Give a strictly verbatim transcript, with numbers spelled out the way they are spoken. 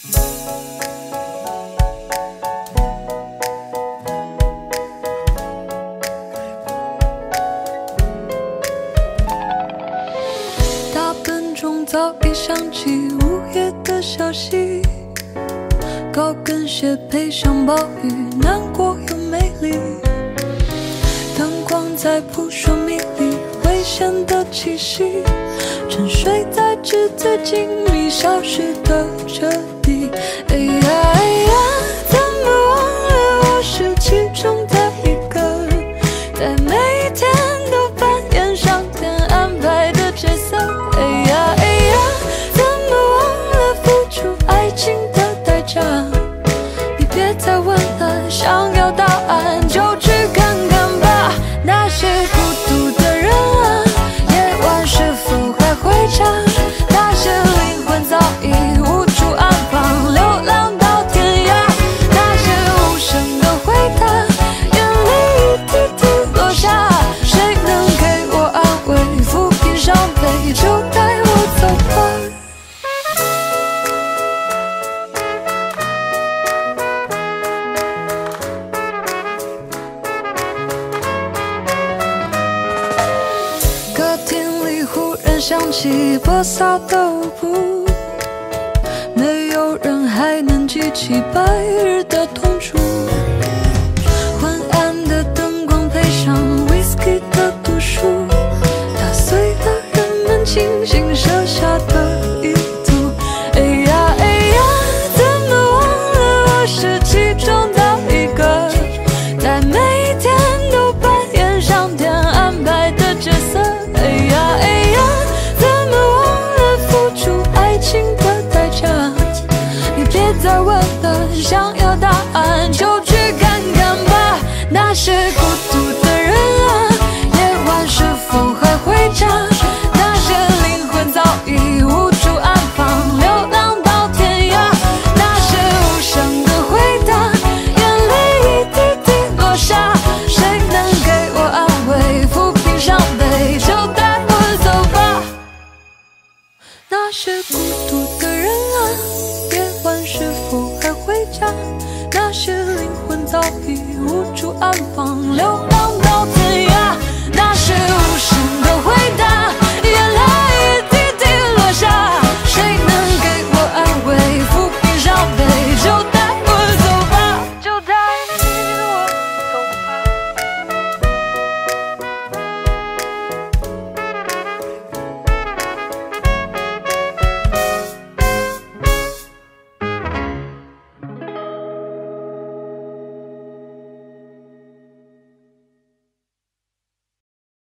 大本钟早已响起午夜的消息，高跟鞋配上暴雨，难过又美丽。灯光在扑朔迷离，危险的气息，沉睡在纸醉金迷，消失的彻底。哎呀哎呀，怎么忘了我是其中的一个，在每一天都扮演上天安排的角色。哎呀哎呀，怎么忘了付出爱情的代价？你别再问了，想要答案就去看看吧。那些孤独的人啊，夜晚是否还回家？那些灵魂早已无处安放，流浪到天涯。那些无声的回答，眼泪一滴滴落下。谁能给我安慰，抚平伤悲，就带我走吧。歌厅里忽然响起波萨的舞，没有人还能记起白日的痛楚。昏暗的灯光配上 whisky 的毒素，打碎了人们精心设下的意图。哎呀哎呀，怎么忘了我是其中的一个，在每一天都扮演上天安排的角色。哎呀哎呀，怎么忘了付出爱情的代价？你别再问了，想要答案就去看看吧。那些孤独的人啊，夜晚是否还回家？那些灵魂早已无处安放，流浪到天涯。那些无声的回答，眼泪一滴滴落下。谁能给我安慰，抚平伤悲，就带我走吧。那些孤独的人啊，夜晚是否还回家？那些灵魂早已无处安放，流浪到天涯。